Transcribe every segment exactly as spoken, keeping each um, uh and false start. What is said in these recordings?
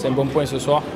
c'est un bon point ce soir.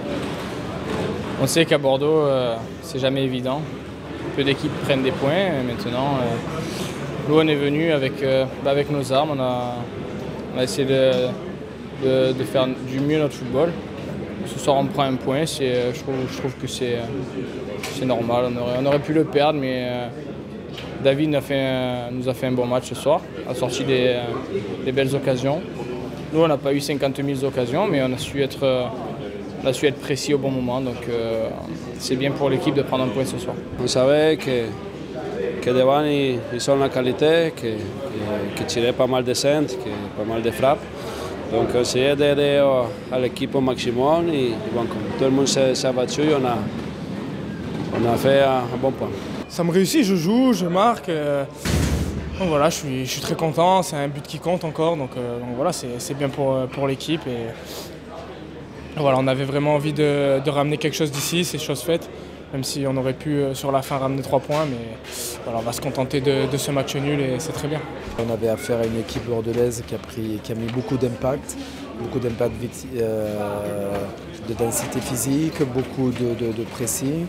On sait qu'à Bordeaux, euh, c'est jamais évident. Peu d'équipes prennent des points. Maintenant, euh, nous, on est venu avec, euh, bah, avec nos armes. On a, on a essayé de, de, de faire du mieux notre football. Ce soir, on prend un point. Je trouve, je trouve que c'est normal. On aurait, on aurait pu le perdre, mais euh, David a fait un, nous a fait un bon match ce soir. A sorti des, des belles occasions. Nous, on n'a pas eu cinquante mille occasions, mais on a su être, on a su être précis au bon moment. Donc, euh, c'est bien pour l'équipe de prendre un point ce soir. On savait que, que devant, ils, ils ont la qualité, qu'ils que, que tiraient pas mal de centres, que, pas mal de frappes. Donc, on essayait d'aider à l'équipe au maximum. Et, bon, comme tout le monde s'est battu, on a, on a fait un, un bon point. Ça me réussit, je joue, je marque. Euh... Donc voilà, je suis, je suis très content, c'est un but qui compte encore, donc, euh, donc voilà, c'est bien pour, pour l'équipe. Et voilà, on avait vraiment envie de, de ramener quelque chose d'ici, c'est chose faite, même si on aurait pu sur la fin ramener trois points, mais voilà, on va se contenter de, de ce match nul et c'est très bien. On avait affaire à une équipe bordelaise qui a, pris, qui a mis beaucoup d'impact, beaucoup d'impact euh, de densité physique, beaucoup de, de, de pressing.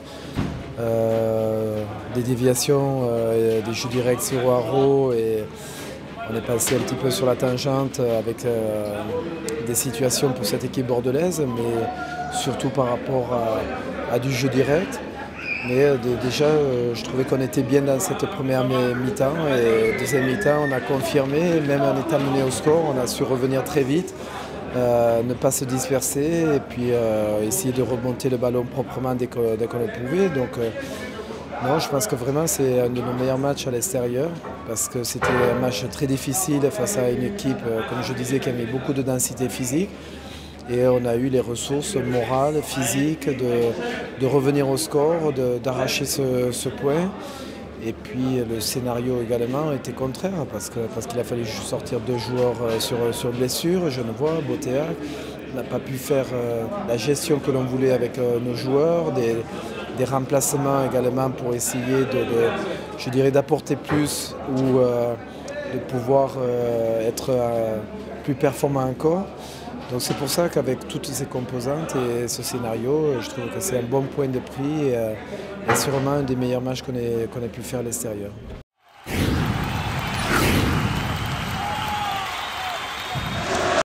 Euh, des déviations, euh, des jeux directs sur Haro et on est passé un petit peu sur la tangente avec euh, des situations pour cette équipe bordelaise, mais surtout par rapport à, à du jeu direct. Mais euh, déjà, euh, je trouvais qu'on était bien dans cette première mi-temps et deuxième mi-temps, on a confirmé, même en étant mené au score, on a su revenir très vite. Euh, ne pas se disperser et puis euh, essayer de remonter le ballon proprement dès qu'on dès qu'on le pouvait. Donc, euh, non, je pense que vraiment c'est un de nos meilleurs matchs à l'extérieur parce que c'était un match très difficile face à une équipe, euh, comme je disais, qui avait beaucoup de densité physique. Et on a eu les ressources morales, physiques de, de revenir au score, d'arracher ce, ce point. Et puis le scénario également était contraire parce que parce qu'il a fallu sortir deux joueurs sur, sur blessure, Genevois, Botéac. On n'a pas pu faire euh, la gestion que l'on voulait avec euh, nos joueurs, des, des remplacements également pour essayer de, de je dirais, d'apporter plus ou euh, de pouvoir euh, être euh, plus performant encore. Donc c'est pour ça qu'avec toutes ces composantes et ce scénario, je trouve que c'est un bon point de prix et, euh, et sûrement un des meilleurs matchs qu'on ait, qu'on ait pu faire à l'extérieur.